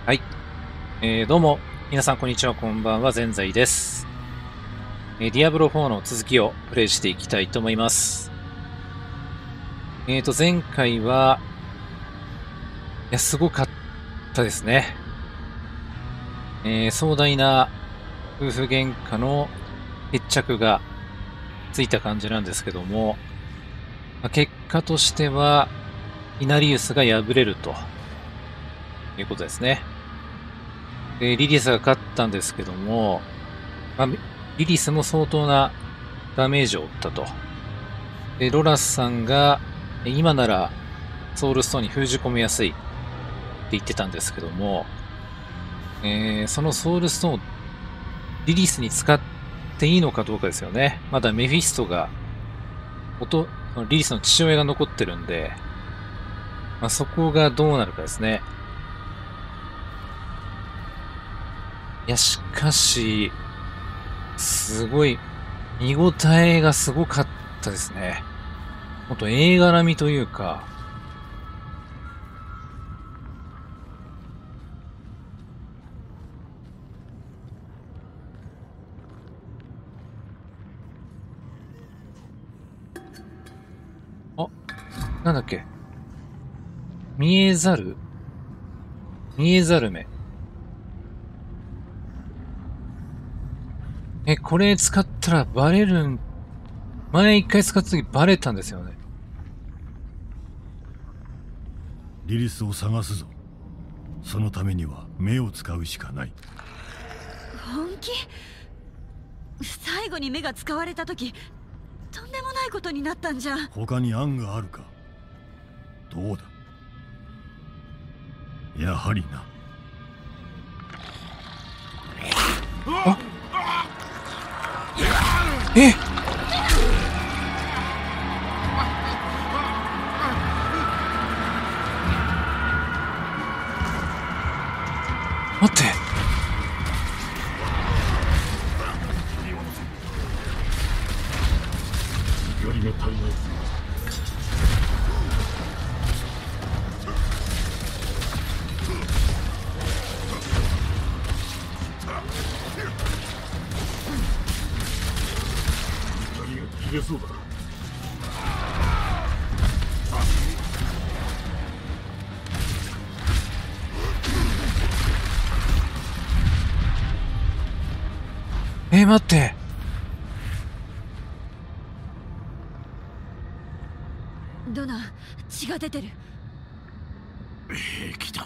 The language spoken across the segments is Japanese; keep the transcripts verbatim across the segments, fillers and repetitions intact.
はい。えー、どうも、皆さんこんにちは、こんばんは、ぜんざいです。えー、ディアブロフォーの続きをプレイしていきたいと思います。えーと、前回は、いや、すごかったですね。えー、壮大な夫婦喧嘩の決着がついた感じなんですけども、まあ、結果としては、イナリウスが敗れるということですね。で、リリスが勝ったんですけども、まあ、リリスも相当なダメージを負ったと。で、ロラスさんが、今ならソウルストーンに封じ込めやすいって言ってたんですけども、えー、そのソウルストーンをリリスに使っていいのかどうかですよね。まだメフィストが、元、リリスの父親が残ってるんで、まあ、そこがどうなるかですね。いや、しかし、すごい、見応えがすごかったですね。ほんと映画並みというか、あ、なんだっけ。見えざる見えざる目。え、これ使ったらバレるん、前一回使った時バレたんですよね。 リリスを探すぞ。そのためには目を使うしかない。 本気？最後に目が使われた時、とんでもないことになったんじゃ。 他に案があるか？どうだ？やはりな。 あえ待って。 光が足りない。光が切れそうだ。 え、待って。 ドナ、血が出てる。 兵器だ。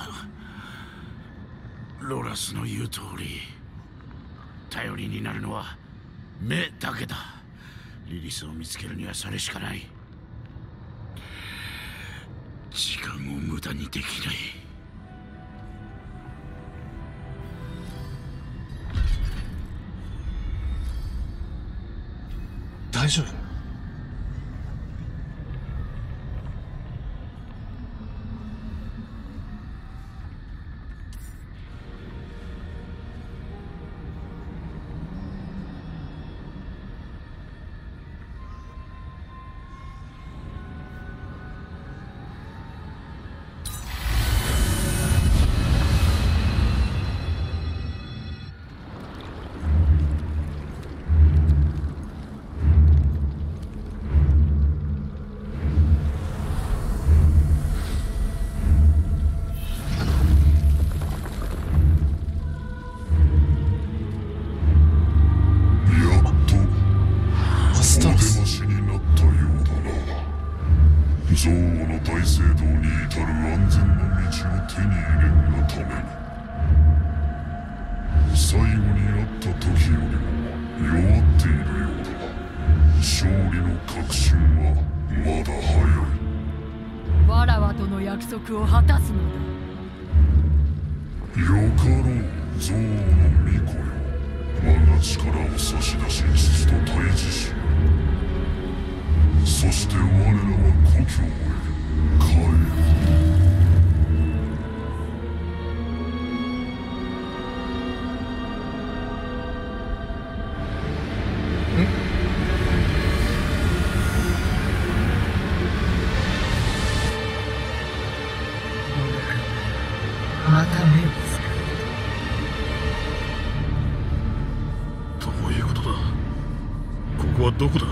ロラスの言う通り、頼りになるのは目だけだ。リリスを見つけるにはそれしかない。時間を無駄にできない。 大丈夫？ 憎悪の大聖堂に至る安全の道を手に入れるがために、最後に会った時よりも弱っているようだ。勝利の確信はまだ早い。 わらわとの約束を果たすのだ。 よかろう、憎悪の巫女よ。我が力を差し出し父と対峙しよう。そして我らは故郷へ帰る。 また目をつかどこだ？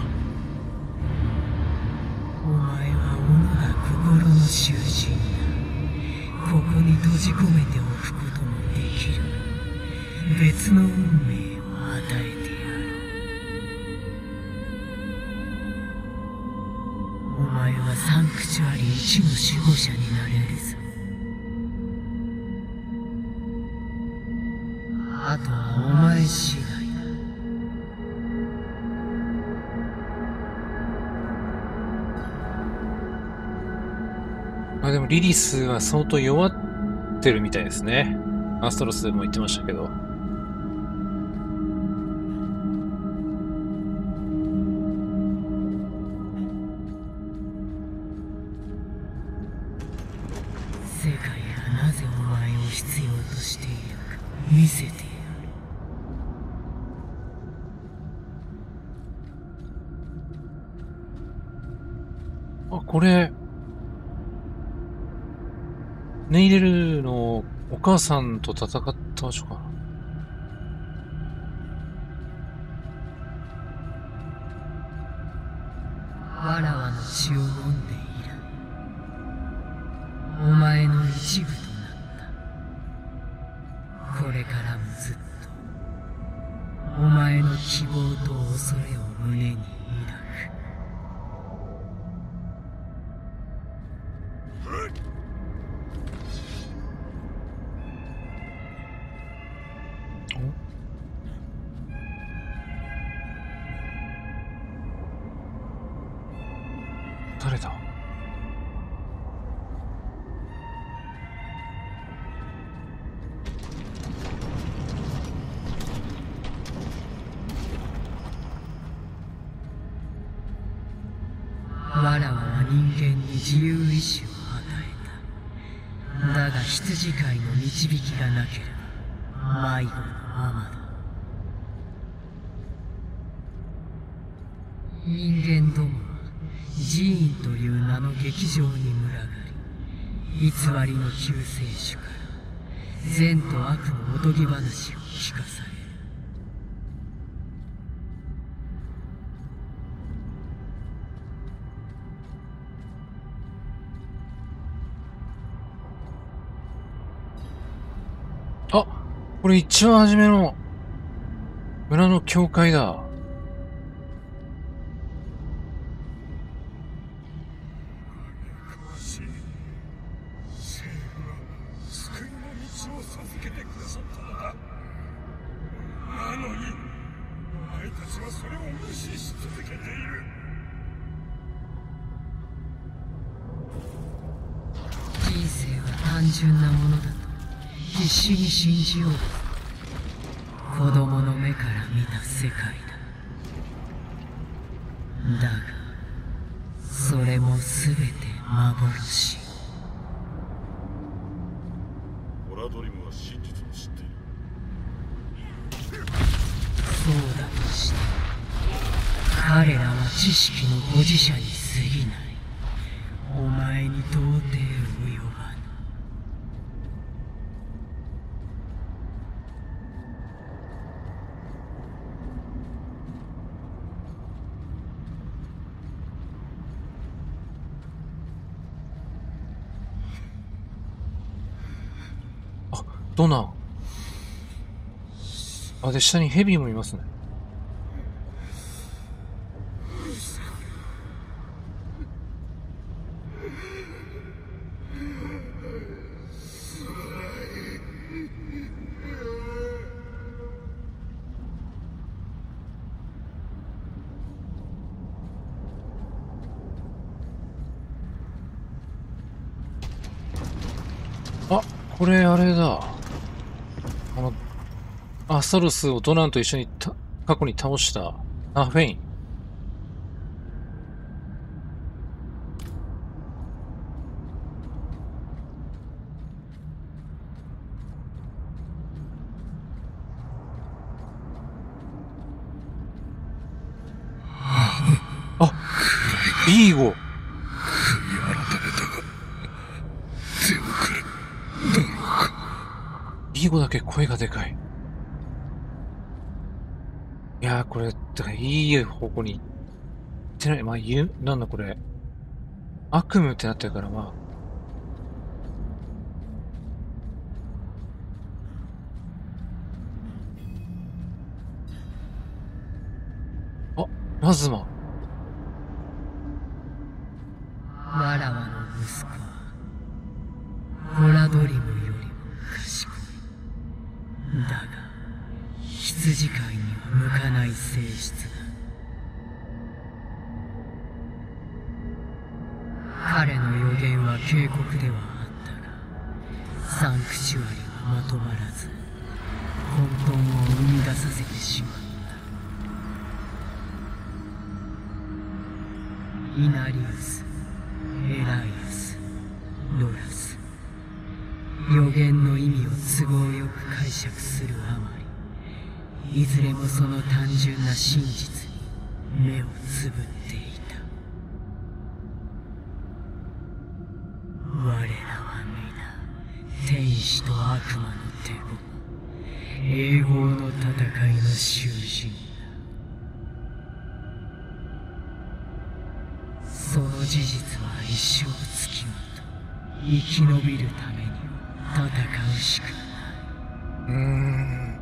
お前は己が心の囚人や。ここに閉じ込めておくこともできる。別の運命を与えてやる。お前はサンクチュアリ一の守護者になれるぞ。あとはお前次第だ。 あ、でもリリスは相当弱ってるみたいですね。アストロスも言ってましたけど。 世界がなぜお前を必要としているか見せてやる。 あ、これネイレルのお母さんと戦った場所かな。 わらわの血を飲んで以来、お前の一部となった。これからもずっとお前の希望と恐れを胸に抱く。 誰だ？ わらわは人間に自由意志を与えた。だが羊飼いの導きがなければ迷子のままだ。人間どもは寺院という名の劇場に群がり、偽りの救世主から善と悪のおとぎ話を聞かされる。 あ、これ一番初めの村の教会だ。 人生は単純なものだと必死に信じよう。子供の目から見た世界だ。だがそれも全て幻。 オラドリムは真実を知っている。 そうだとして彼らは知識の保持者に過ぎない。お前に到底及ばぬ。 ドナン。あ、で、下にヘビもいますね。あ、これあれだ。あの、アストロスをドナンと一緒にた過去に倒したナフェイン。あ、ビーゴ。ビーゴだけ声がでかい。いやー、これ、だからいい方向にってない。まあ、ゆ、なんだこれ。悪夢ってなってるから、まあ。あ、ラズマ。 わらわの息子はホラドリムよりも賢い。だが羊飼いには向かない性質だ。彼の予言は警告ではあったが、サンクチュアリはまとまらず混沌を生み出させてしまった。イナリウス、エライアス、ロラス、予言の意味を都合よく解釈するあまり、いずれもその単純な真実に目をつぶっていた。我らは皆天使と悪魔の手駒、永劫の戦いの囚人だ。その事実は一生つきまと生き延びるためには戦うしかない。 うーん。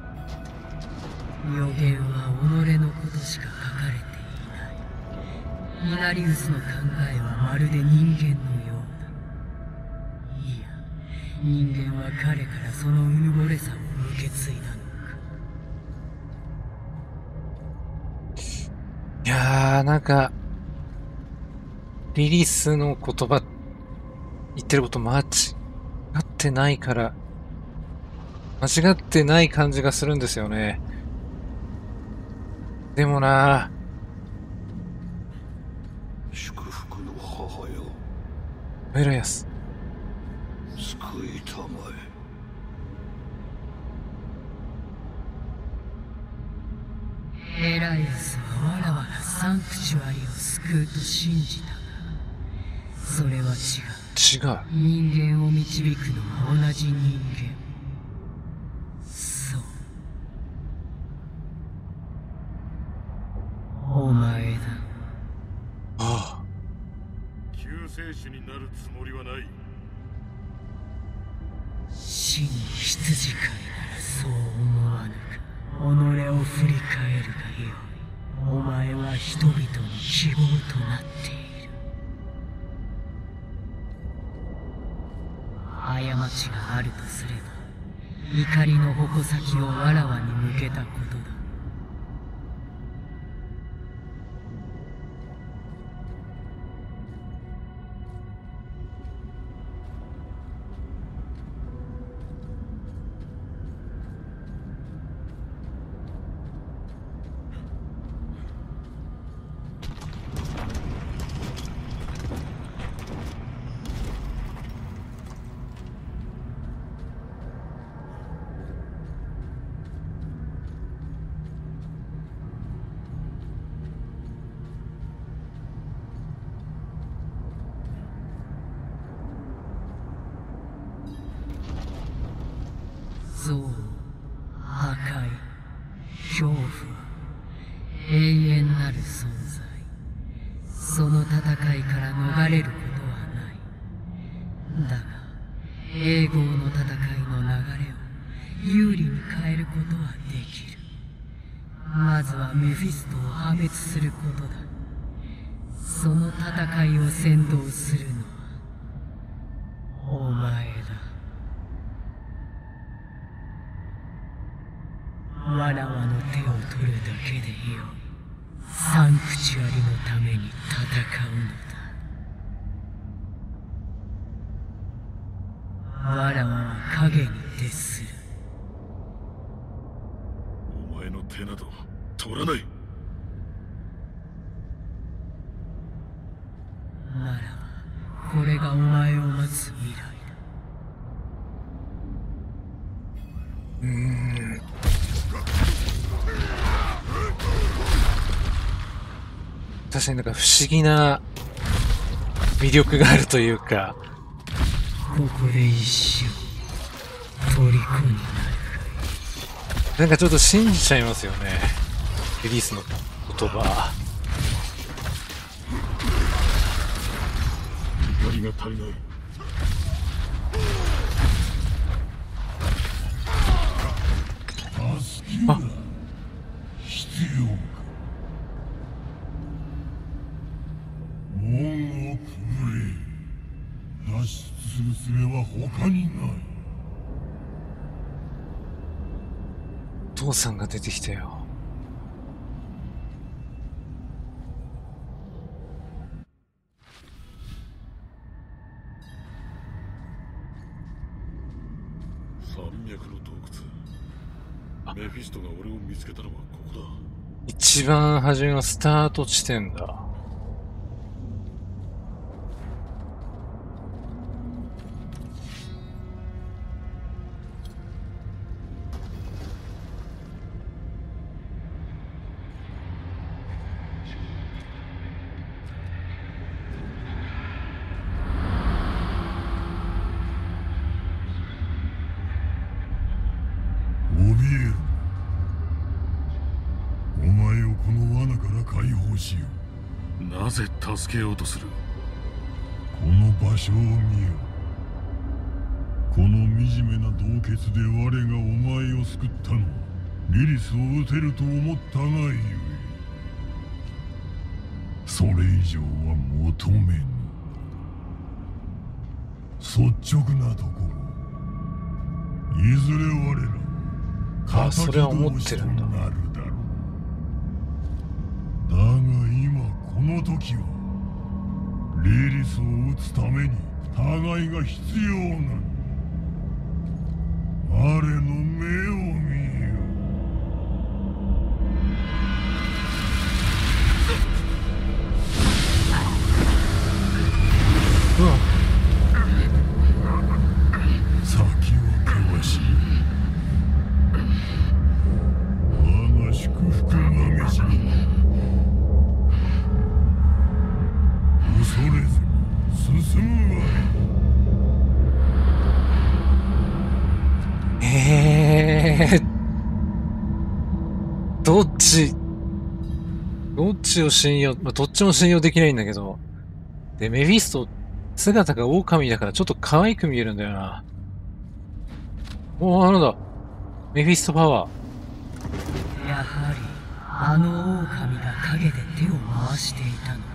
予言は己のことしか書かれていない。イナリウスの考えはまるで人間のようだ。いや、人間は彼からそのうぬぼれさを受け継いだのか。 いやー、なんか、リリスの言葉、言ってること間違ってないから、間違ってない感じがするんですよね。でもなぁ。 祝福の母よ。 エライアス。 救いたまえ。エライアスはわらわがサンクチュアリを救うと信じたが、それは違う。 違う。 人間を導くのは同じ人間。そう。お前だ。 ああ。 救世主になるつもりはない。 真に羊飼いならそう思わぬか。己を振り返るがよい。お前は人々の希望となっている。過ちがあるとすれば、怒りの矛先をわらわに向けたことだ。憎悪、破壊、恐怖は永遠なる存在。その戦いから逃れることはない。だが永劫の戦いの流れを有利に変えることはできる。まずはメフィストを破滅することだ。その戦いを先導するのはお前だ。わらわの手を取るだけでよい。サンクチュアリのために戦うのだ。わらわは影に徹する。 お前の手など取らない。 ならばこれがお前を待つ未来だ。 うーん。確かになんか不思議な魅力があるというか、 ここで一生虜になるがいい。 なんかちょっと信じちゃいますよね。リリースの言葉。 光が足りない。助けが必要か。門をくぐれ。脱出する術は他にない。 父さんが出てきたよ。 山脈の洞窟。メフィストが俺を見つけたのはここだ。 一番初めのスタート地点だ。 怯える。お前をこの罠から解放しよう。なぜ助けようとする。この場所を見よ。この惨めな洞穴で我がお前を救ったのはリリスを撃てると思ったがゆえ。それ以上は求めぬ。率直なところ、いずれ我らあ、それは思ってるんだ。 なるだろう。だが今この時はリリスを撃つために互いが必要なの。我の目を見よ。 うわ、 先は険しい。我が祝福がめし恐れずに進むがいい。 えー、どっち、どっちを信用、まあ、どっちも信用できないんだけど。で、メフィスト、姿が狼だからちょっと可愛く見えるんだよな。おー、なんだ。メフィストパワー。 やはりあの狼が陰で手を回していたのか。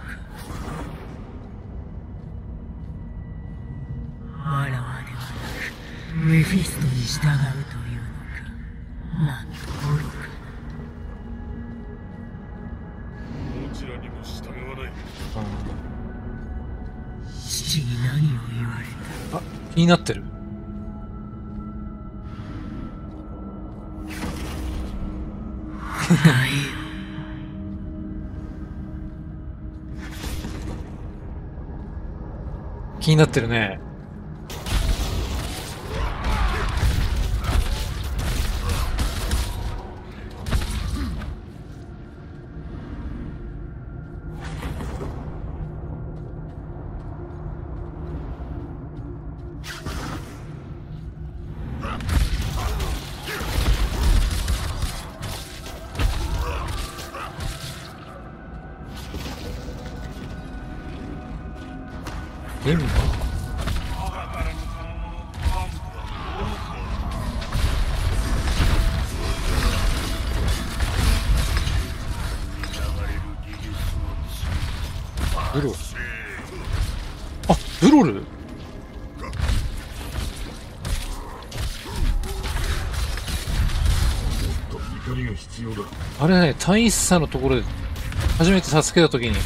わらわではなくメフィストに従うというのか。なんと愚かな。 どちらにも従わない。 父に何を言われた。 あ、気になってる。 ないよ。 気になってるね。エンバブロあ、ブロル怒りが必要だ。 あれね、大佐のところで初めて助けたときに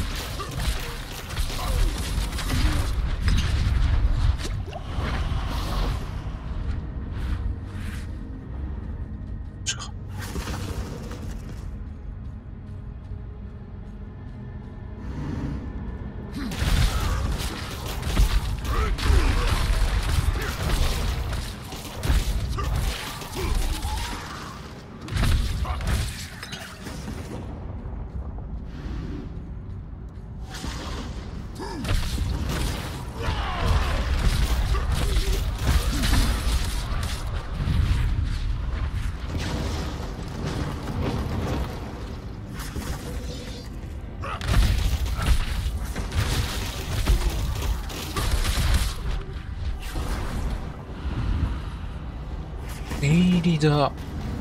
念入りだ。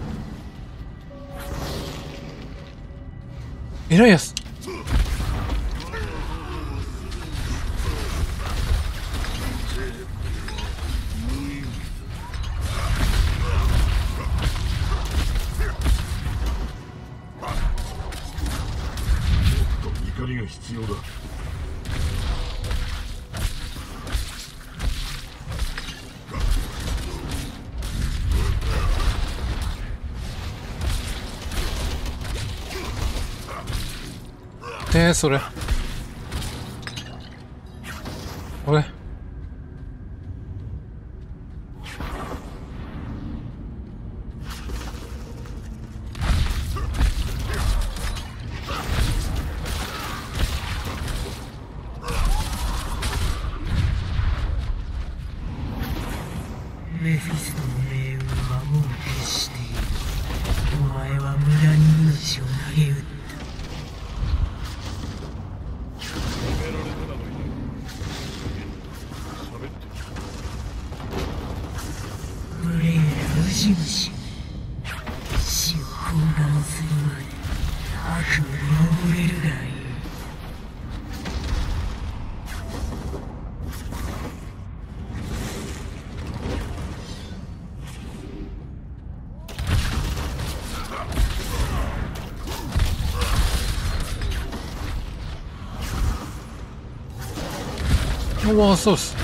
えらいやつ。 怒りが必要だ。 えー、それこれメフィストの命運はもう決している。お前は無駄に命を投げ打った。無礼なウジ虫、死を懇願するまで悪夢に溺れるがいい。 うわ、そうっす。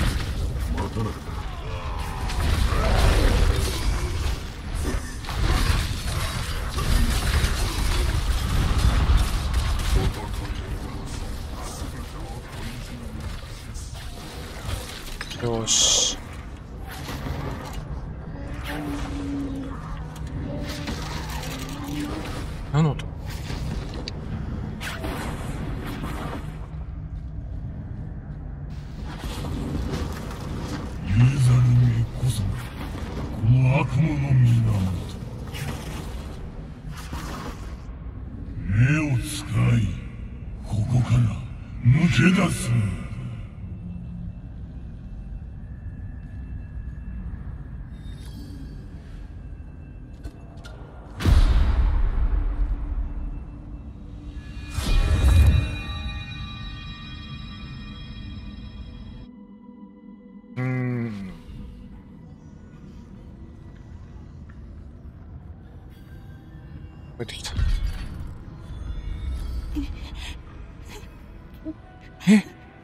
よし。何の音？ ユーザルにこそがこの悪魔の源。目を使いここから抜け出す。 うーん。出てきた。え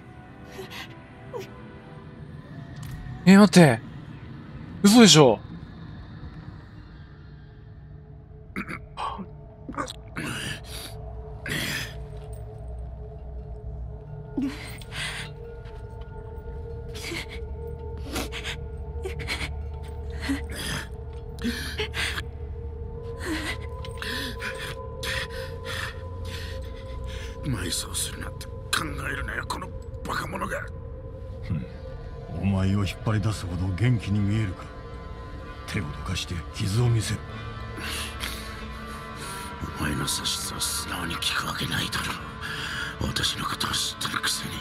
え、待って。嘘でしょ。 埋葬するなんて考えるなよ、このバカ者が。 お前を引っ張り出すほど元気に見えるか。手をどかして傷を見せる。 お前の指図は素直に聞くわけないだろう。私のことを知ってるくせに。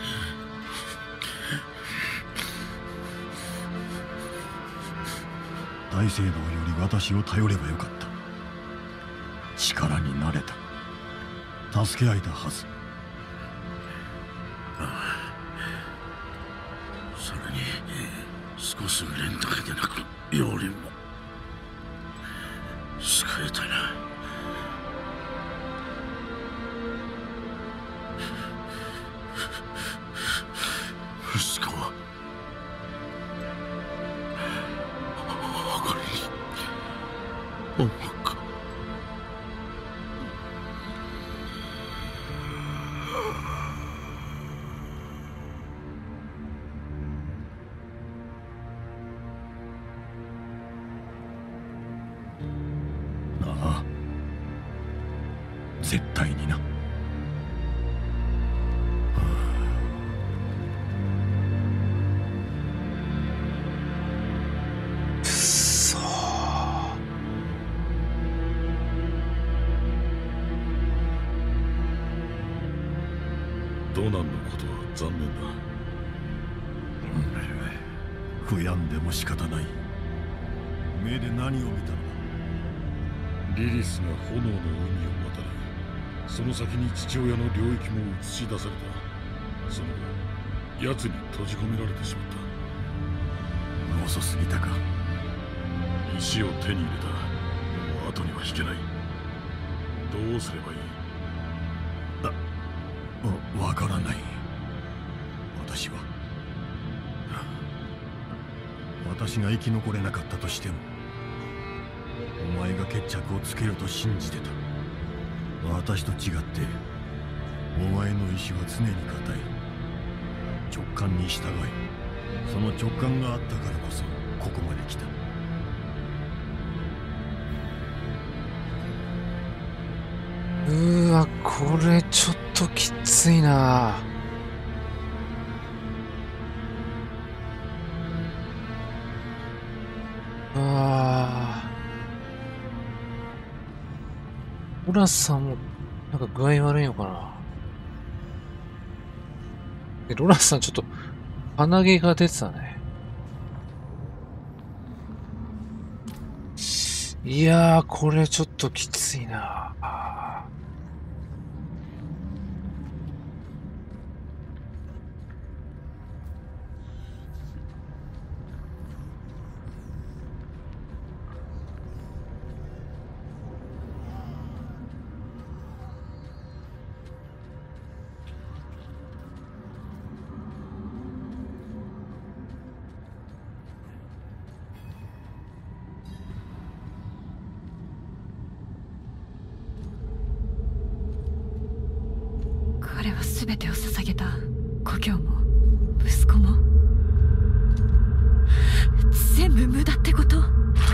大聖堂より私を頼ればよかった。力になれた。助け合えたはず。 ああ、それに少しぐれんだけでなく妖霊も救えたな。息子は誇りに思うか。 ああ、絶対にな。 くそー。 ドナンのことは残念だ。 悔やんでも仕方ない。 目で何を見たのだ。 リリスが炎の海を渡り、その先に父親の領域も映し出された。その後奴に閉じ込められてしまった。 遅すぎたか。 石を手に入れた。もう後には引けない。どうすればいい？ あ、わからない。私は私が生き残れなかったとしても、お前が決着をつけると信じてた。私と違ってお前の意志は常に固い。直感に従い、その直感があったからこそここまで来た。 うーわ、これちょっときついな。うわー、ロラさんもなんか具合悪いのかな。でロラさんちょっと鼻毛が出てたね。いやー、これちょっときついな。 彼は全てを捧げた。故郷も息子も全部無駄ってこと？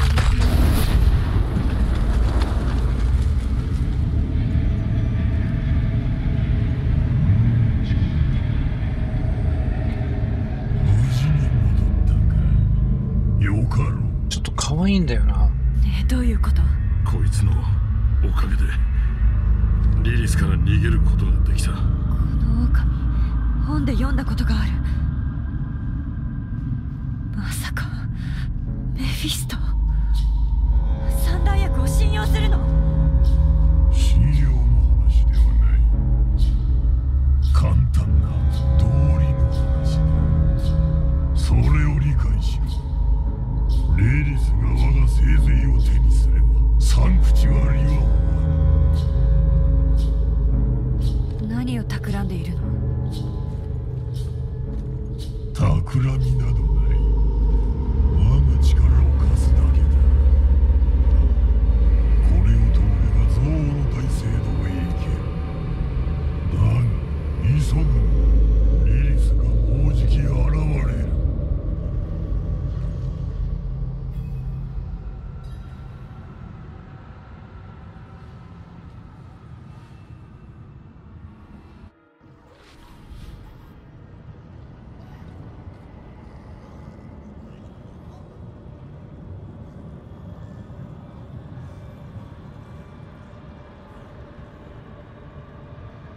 ちょっと可愛いんだよな。 ねえ、どういうこと？ こいつのおかげでリリスから逃げることができた。 この狼、本で読んだことがある。まさかメフィスト、三大役を信用するの？ 信用の話ではない。簡単な道理の話だ。それを理解しろ。レイリスが我が生髄を手にすればサンクチュアリは終わる。 何を企んでいるの？ 企みな